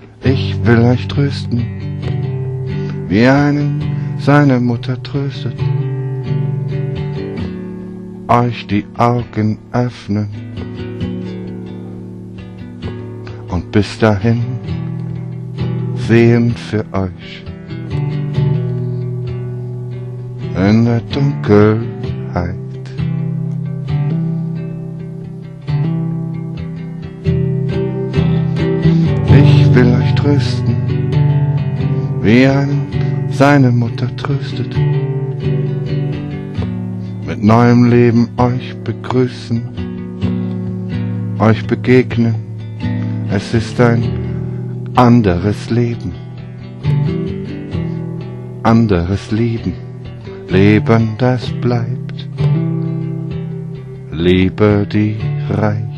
Ich will euch trösten, wie einen seine Mutter tröstet. Euch die Augen öffnen und bis dahin sehen für euch in der Dunkelheit. Ich will euch trösten, wie einen seine Mutter tröstet. Mit neuem Leben euch begrüßen, euch begegnen. Es ist ein anderes Leben, anderes Leben. Leben, das bleibt, Liebe, die reicht.